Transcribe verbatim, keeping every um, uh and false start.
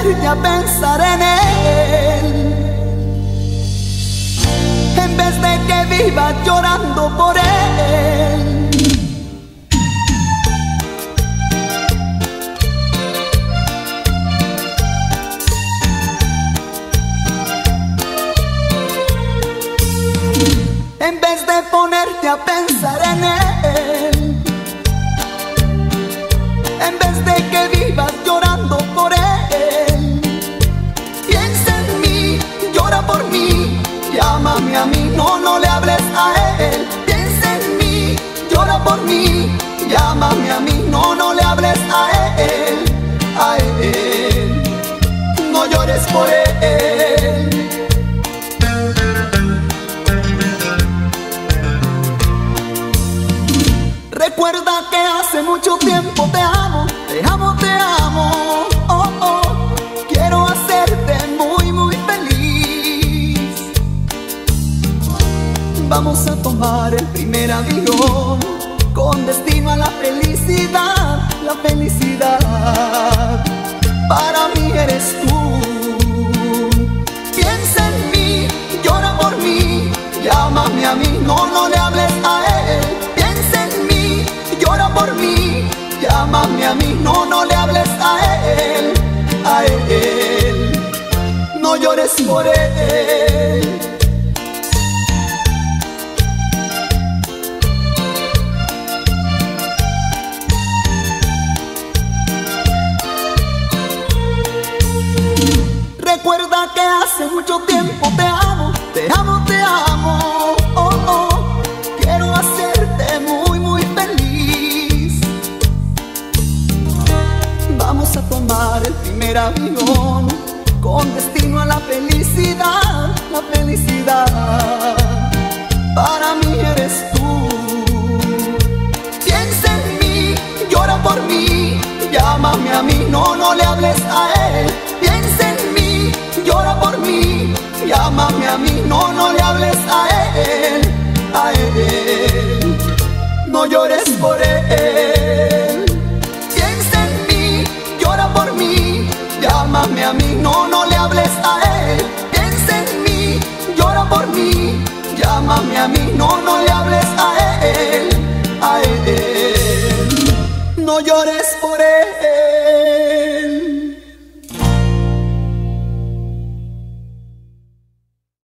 ponerte a pensar en él, en vez de que vivas llorando por él. En vez de ponerte a pensar en él, en vez de que vivas llorando por él, piensa en mí, llora por mí, llámame a mí, no, no le hables a él. Piensa en mí, llora por mí, llámame a mí, no, no le hables a él, a él, no llores por él. Recuerda que hace mucho tiempo te amo, te amo, te amo, oh, oh. Quiero hacerte muy, muy feliz. Vamos a tomar el primer avión con destino a la felicidad, la felicidad. Para mí eres tú. Piensa en mí, llora por mí, llámame a mí, no, no le hables a él. Llora por mí, llámame a mí, no, no le hables a él, a él, no llores por él. Recuerda que hace mucho tiempo te amo, te amo, te amo, oh, oh. Quiero hacerte muy, muy feliz. Vamos a tomar el primer avión con destino a la felicidad, la felicidad. Para mí eres tú. Piensa en mí, llora por mí, llámame a mí, no, no le hables a él. Piensa en mí, llora por mí, llámame a mí, no, no le hables a él, a él, no llores por él. Piensa en mí, llora por mí, llámame a mí, no, no le hables a él. Piensa en mí, llora por mí, llámame a mí, no, no le hables a él, a él, no llores por él.